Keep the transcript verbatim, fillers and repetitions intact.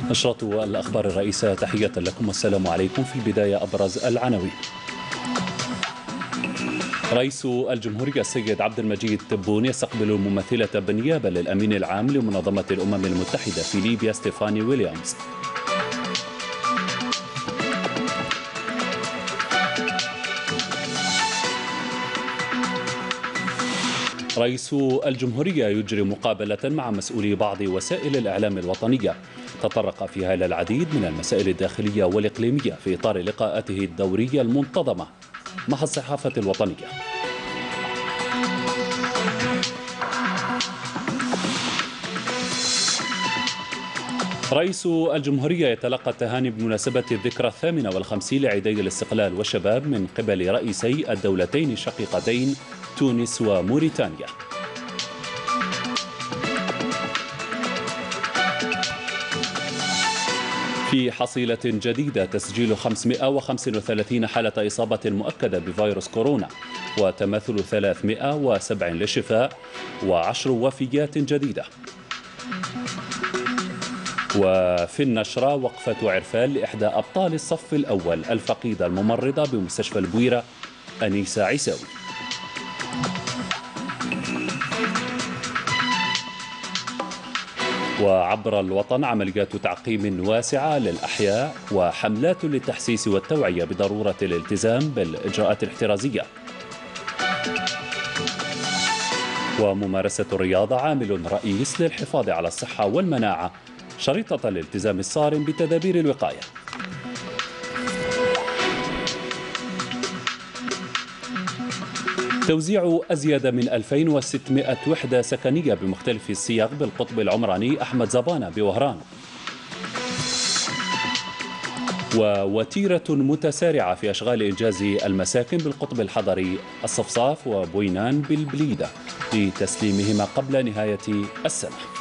نشرة الأخبار الرئيسة، تحية لكم والسلام عليكم. في البداية أبرز العناوين. رئيس الجمهورية السيد عبد المجيد تبون يستقبل الممثلة بالنيابة للأمين العام لمنظمة الأمم المتحدة في ليبيا ستيفاني ويليامز. رئيس الجمهورية يجري مقابلة مع مسؤولي بعض وسائل الإعلام الوطنية، تطرق فيها إلى العديد من المسائل الداخلية والإقليمية في إطار لقاءاته الدورية المنتظمة مع الصحافة الوطنية. رئيس الجمهورية يتلقى التهاني بمناسبة الذكرى الثامنة والخمسين لعيدي الاستقلال والشباب من قبل رئيسي الدولتين الشقيقتين تونس وموريتانيا. في حصيلة جديدة، تسجيل خمسمائة وخمسة وثلاثين حالة إصابة مؤكدة بفيروس كورونا، وتماثل ثلاثمائة وسبعة للشفاء، وعشر وفيات جديدة. وفي النشرة، وقفة عرفان لإحدى أبطال الصف الأول الفقيدة الممرضة بمستشفى البويرة أنيسة عيساوي. وعبر الوطن، عمليات تعقيم واسعة للأحياء وحملات للتحسيس والتوعية بضرورة الالتزام بالإجراءات الاحترازية. وممارسة الرياضة عامل رئيس للحفاظ على الصحة والمناعة، شريطة الالتزام الصارم بتدابير الوقاية. توزيع أزيد من ألفين وستمائة وحدة سكنية بمختلف الصيغ بالقطب العمراني أحمد زبانة بوهران. ووتيرة متسارعة في أشغال إنجاز المساكن بالقطب الحضري الصفصاف وبوينان بالبليدة لتسليمهما قبل نهاية السنة.